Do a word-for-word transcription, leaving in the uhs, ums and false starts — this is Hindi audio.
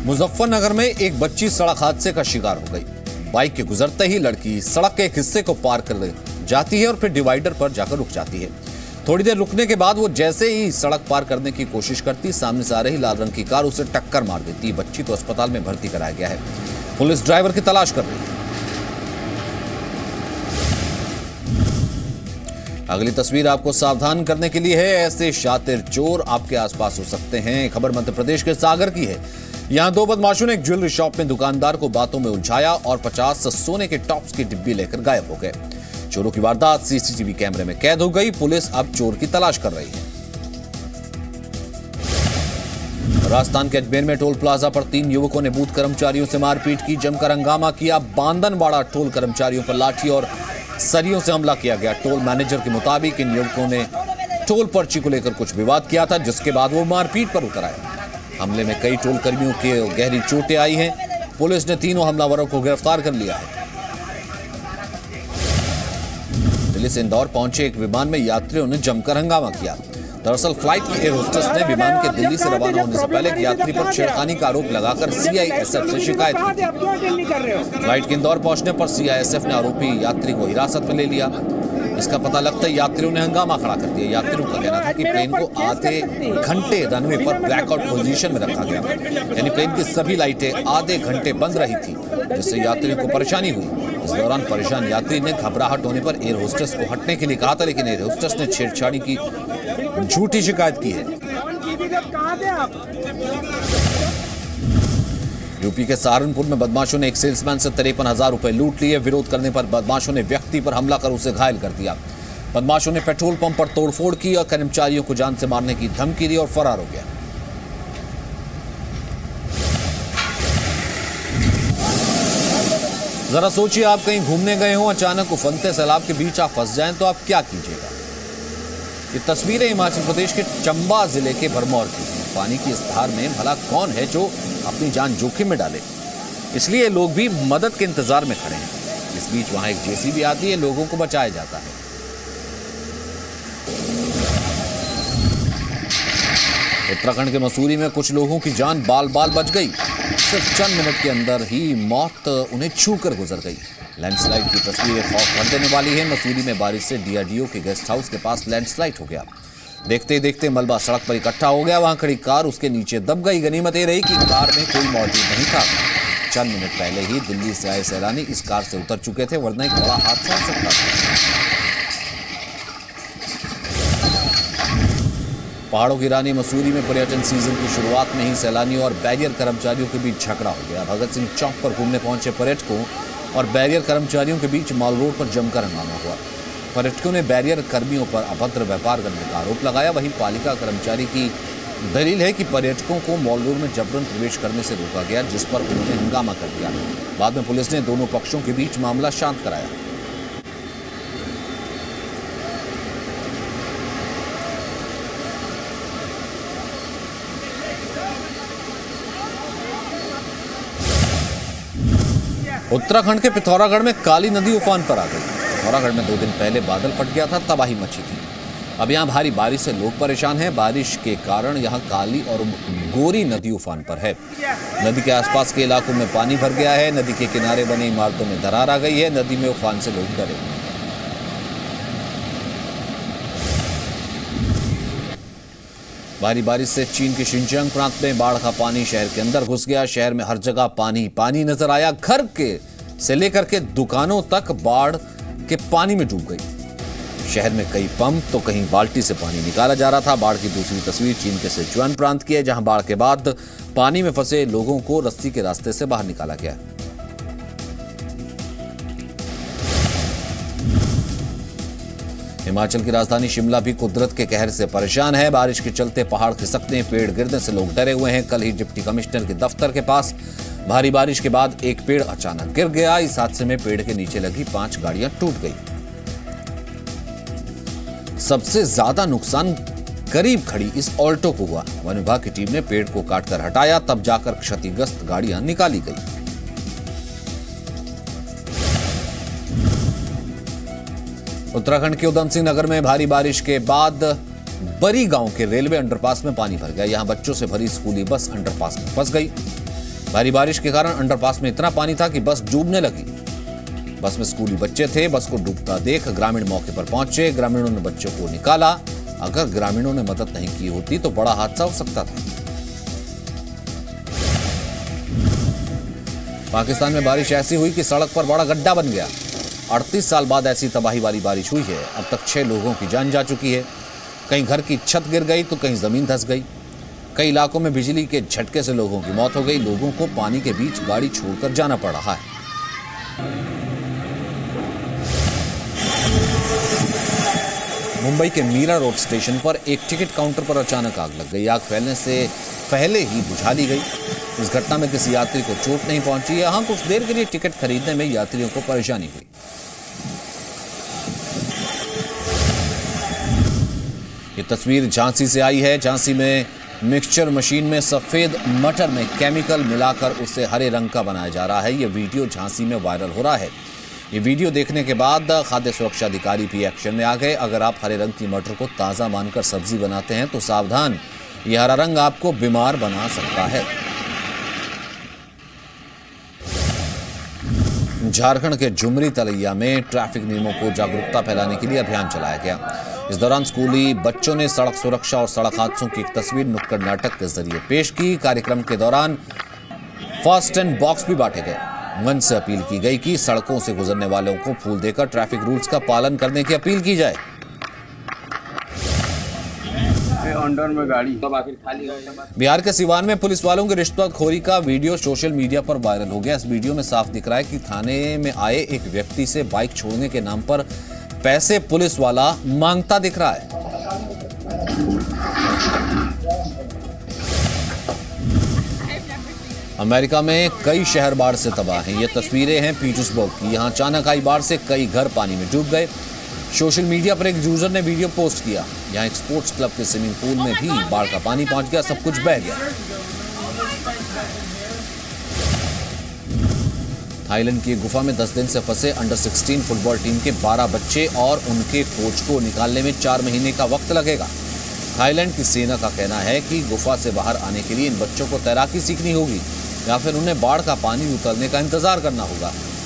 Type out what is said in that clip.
मुजफ्फरनगर में एक बच्ची सड़क हादसे का शिकार हो गई। बाइक के गुजरते ही लड़की सड़क के एक हिस्से को पार कर जाती है और फिर डिवाइडर पर जाकर रुक जाती है। थोड़ी देर रुकने के बाद वो जैसे ही सड़क पार करने की कोशिश करती, सामने से आ रही लाल रंग की कार उसे टक्कर मार देती। बच्ची तो अस्पताल में भर्ती कराया गया है। पुलिस ड्राइवर की तलाश कर रही है। अगली तस्वीर आपको सावधान करने के लिए है। ऐसे शातिर चोर आपके आसपास हो सकते हैं। खबर मध्य प्रदेश के सागर की है। यहां दो बदमाशों ने एक ज्वेलरी शॉप में दुकानदार को बातों में उलझाया और पचास सोने के टॉप्स की डिब्बी लेकर गायब हो गए। चोरों की वारदात सीसीटीवी कैमरे में कैद हो गई। पुलिस अब चोर की तलाश कर रही है। राजस्थान के अजमेर में टोल प्लाजा पर तीन युवकों ने बूथ कर्मचारियों से मारपीट की, जमकर हंगामा किया। बांदनवाड़ा टोल कर्मचारियों पर लाठी और सरियों से हमला किया गया। टोल मैनेजर के मुताबिक इन युवकों ने टोल पर्ची को लेकर कुछ विवाद किया था, जिसके बाद वो मारपीट पर उतर आए। हमले में कई टोल कर्मियों के गहरी चोटें आई हैं। पुलिस ने तीनों हमलावरों को गिरफ्तार कर लिया है। दिल्ली से इंदौर पहुंचे एक विमान में यात्रियों ने जमकर हंगामा किया। दरअसल फ्लाइट की एयर होस्टेस ने विमान के दिल्ली से रवाना होने से पहले एक यात्री पर छेड़खानी का आरोप लगाकर सीआईएसएफ से शिकायत की थी। फ्लाइट के इंदौर पहुंचने पर सीआईएसएफ ने आरोपी यात्री को हिरासत में ले लिया। इसका पता लगता है यात्रियों ने हंगामा खड़ा कर दिया। यात्रियों का कहना था कि प्लेन को आधे घंटे रनवे पर ब्लैकआउट पोजीशन में रखा गया, यानी प्लेन की सभी लाइटें आधे घंटे बंद रही थी, जिससे यात्रियों को परेशानी हुई। इस दौरान परेशान यात्री ने घबराहट होने पर एयर होस्टेस को हटने के लिए कहा था, लेकिन एयर होस्टेस ने छेड़छाड़ी की झूठी शिकायत की है। यूपी के सहारनपुर में बदमाशों ने एक सेल्समैन से तिरपन हजार रुपए लूट लिए। विरोध करने पर बदमाशों ने व्यक्ति पर हमला कर उसे घायल कर दिया। बदमाशों ने पेट्रोल पंप पर तोड़फोड़ की और कर्मचारियों को जान से मारने की धमकी दी और फरार हो गया। जरा सोचिए, आप कहीं घूमने गए हो, अचानक उफनते सैलाब के बीच आप फंस जाएं तो आप क्या कीजिएगा। ये तस्वीरें हिमाचल प्रदेश के चंबा जिले के भरमौर की हैं। पानी की इस धार में भला कौन है जो अपनी जान जोखिम में डाले, इसलिए लोग भी मदद के इंतजार में खड़े हैं। इस बीच वहां एक जेसीबी आती है, लोगों को बचाया जाता है। उत्तराखंड के मसूरी में कुछ लोगों की जान बाल बाल बच गई। सिर्फ चंद मिनट के अंदर ही मौत उन्हें छूकर गुजर गई। लैंडस्लाइड की तस्वीरें खौफ भर देने वाली है। मसूरी में बारिश से डीआरडीओ के गेस्ट हाउस के पास लैंडस्लाइड हो गया। देखते देखते मलबा सड़क पर इकट्ठा हो गया। वहां खड़ी कार उसके नीचे दब गई। गनीमत ये रही कि कार में कोई मौजूद नहीं था। चंद मिनट पहले ही दिल्ली से आए सैलानी इस कार से उतर चुके थे, वरना एक बड़ा हादसा हो सकता था। पहाड़ों की रानी मसूरी में पर्यटन सीजन की शुरुआत में ही सैलानियों और बैरियर कर्मचारियों के बीच झगड़ा हो गया। भगत सिंह चौक पर घूमने पहुंचे पर्यटकों और बैरियर कर्मचारियों के बीच मॉल रोड पर जमकर हंगामा हुआ। पर्यटकों ने बैरियर कर्मियों पर अभद्र व्यापार करने का आरोप लगाया। वहीं पालिका कर्मचारी की दलील है कि पर्यटकों को मॉल रोड में जबरन प्रवेश करने से रोका गया, जिस पर उन्होंने हंगामा कर दिया। बाद में पुलिस ने दोनों पक्षों के बीच मामला शांत कराया। उत्तराखंड के पिथौरागढ़ में काली नदी उफान पर आ गई। पिथौरागढ़ में दो दिन पहले बादल फट गया था, तबाही मची थी। अब यहां भारी बारिश से लोग परेशान हैं। बारिश के कारण यहां काली और गोरी नदी उफान पर है। नदी के आसपास के इलाकों में पानी भर गया है। नदी के किनारे बनी इमारतों में दरार आ गई है। नदी में उफान से लोग डरे। भारी बारिश से चीन के शिनजियांग प्रांत में बाढ़ का पानी शहर के अंदर घुस गया। शहर में हर जगह पानी पानी नजर आया। घर के से लेकर के दुकानों तक बाढ़ के पानी में डूब गई। शहर में कई पंप तो कहीं बाल्टी से पानी निकाला जा रहा था। बाढ़ की दूसरी तस्वीर चीन के सिचुआन प्रांत की है, जहां बाढ़ के बाद पानी में फंसे लोगों को रस्सी के रास्ते से बाहर निकाला गया। हिमाचल की राजधानी शिमला भी कुदरत के कहर से परेशान है। बारिश के चलते पहाड़ खिसकने, पेड़ गिरने से लोग डरे हुए हैं। कल ही डिप्टी कमिश्नर के दफ्तर के पास भारी बारिश के बाद एक पेड़ अचानक गिर गया। इस हादसे में पेड़ के नीचे लगी पांच गाड़ियां टूट गई। सबसे ज्यादा नुकसान करीब खड़ी इस ऑल्टो को हुआ। वन विभाग की टीम ने पेड़ को काटकर हटाया, तब जाकर क्षतिग्रस्त गाड़ियां निकाली गई। उत्तराखंड के उधम सिंह नगर में भारी बारिश के बाद बरी गांव के रेलवे अंडरपास में पानी भर गया। यहां बच्चों से भरी स्कूली बस अंडरपास में फंस गई। भारी बारिश के कारण अंडरपास में इतना पानी था कि बस डूबने लगी। बस में स्कूली बच्चे थे। बस को डूबता देख ग्रामीण मौके पर पहुंचे। ग्रामीणों ने बच्चों को निकाला। अगर ग्रामीणों ने मदद नहीं की होती तो बड़ा हादसा हो सकता था। पाकिस्तान में बारिश ऐसी हुई कि सड़क पर बड़ा गड्ढा बन गया। अड़तीस साल बाद ऐसी तबाही वाली बारिश हुई है। अब तक छह लोगों की जान जा चुकी है। कहीं घर की छत गिर गई तो कहीं जमीन धंस गई। कई इलाकों में बिजली के झटके से लोगों की मौत हो गई। लोगों को पानी के बीच गाड़ी छोड़कर जाना पड़ रहा है। मुंबई के मीरा रोड स्टेशन पर एक टिकट काउंटर पर अचानक आग लग गई। आग फैलने से पहले ही बुझा ली गई। इस घटना में किसी यात्री को चोट नहीं पहुंची। यहां कुछ देर के लिए टिकट खरीदने में यात्रियों को परेशानी हुई। ये तस्वीर झांसी से आई है। झांसी में मिक्सचर मशीन में सफेद मटर में केमिकल मिलाकर उसे हरे रंग का बनाया जा रहा है। ये वीडियो झांसी में वायरल हो रहा है। ये वीडियो देखने के बाद खाद्य सुरक्षा अधिकारी भी एक्शन में आ गए। अगर आप हरे रंग की मटर को ताज़ा मानकर सब्जी बनाते हैं तो सावधान, यह हरा रंग आपको बीमार बना सकता है। झारखंड के झुमरी तलैया में ट्रैफिक नियमों को जागरूकता फैलाने के लिए अभियान चलाया गया। इस दौरान स्कूली बच्चों ने सड़क सुरक्षा और सड़क हादसों की एक तस्वीर नुक्कड़ नाटक के जरिए पेश की। कार्यक्रम के दौरान फर्स्ट एंड बॉक्स भी बांटे गए। मंच से अपील की गई कि सड़कों से गुजरने वालों को फूल देकर ट्रैफिक रूल्स का पालन करने की अपील की जाए। अंडर में गाड़ी बिहार के सिवान में पुलिस वालों की रिश्वतखोरी का वीडियो सोशल मीडिया पर वायरल हो गया। इस वीडियो में साफ दिख रहा है कि थाने में आए एक व्यक्ति से बाइक छोड़ने के नाम पर पैसे पुलिस वाला मांगता दिख रहा है। अमेरिका में कई शहर बाढ़ से तबाह हैं। ये तस्वीरें हैं पीटर्सबर्ग की। यहां अचानक आई बाढ़ से कई घर पानी में डूब गए। सोशल मीडिया पर एक यूजर ने वीडियो पोस्ट किया। यहां एक स्पोर्ट्स क्लब के स्विमिंग पूल में भी बाढ़ का पानी पहुंच गया। सब कुछ बह गया। थाईलैंड की गुफा में दस दिन से फंसे अंडर सोलह फुटबॉल टीम के बारह बच्चे और उनके कोच को निकालने में चार महीने का वक्त लगेगा। थाईलैंड की सेना का कहना है कि गुफा से बाहर आने के लिए इन बच्चों को तैराकी सीखनी होगी या फिर उन्हें बाढ़ का पानी उतरने का इंतजार करना होगा।